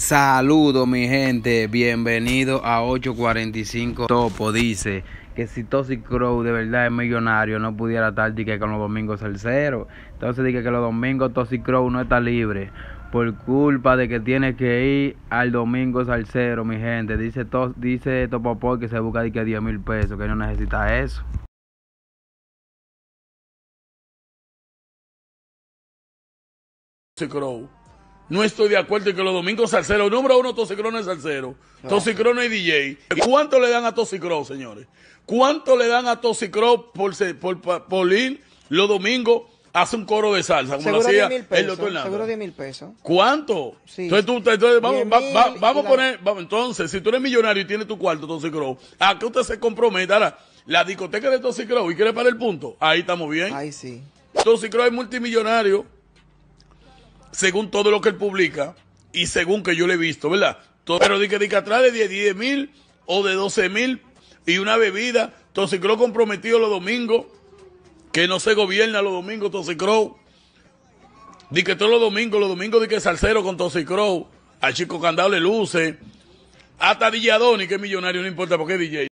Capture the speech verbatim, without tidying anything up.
Saludos mi gente, bienvenido a ocho cuarenta y cinco. Topo dice que si Toxic Crow de verdad es millonario no pudiera estar que con los domingos salseros. Entonces dice que los domingos Toxic Crow no está libre por culpa de que tiene que ir al domingo salsero, mi gente. Dice to, dice Topo que se busca de que diez mil pesos, que no necesita eso. Toxic Crow. No estoy de acuerdo en que los domingos salseros, número uno, Toxic Crow no es salsero, no. Toxic Crow no es D J. ¿Cuánto le dan a Toxic Crow, señores? ¿Cuánto le dan a Toxic Crow por, por, por, por ir los domingos a hacer un coro de salsa, como seguro lo hacía pesos, el doctor Nando? Seguro diez mil pesos. ¿Cuánto? Sí. Entonces, tú, entonces vamos, va, va, vamos a poner, vamos, entonces, si tú eres millonario y tienes tu cuarto, Toxic Crow, ¿a qué usted se compromete? Ahora, la discoteca de Toxic Crow y quiere parar el punto, ahí estamos bien. Ahí sí. Toxic Crow es multimillonario, según todo lo que él publica y según que yo le he visto, ¿verdad? Todo, pero de que, de que atrás de diez mil o de doce mil y una bebida, Toxic Crow comprometido los domingos, que no se gobierna los domingos, Toxic Crow. Di que todos los domingos, los domingos de que salsero con Toxic Crow, al Chico Candado le luce, hasta D J Adoni, que es millonario, no importa porque es D J.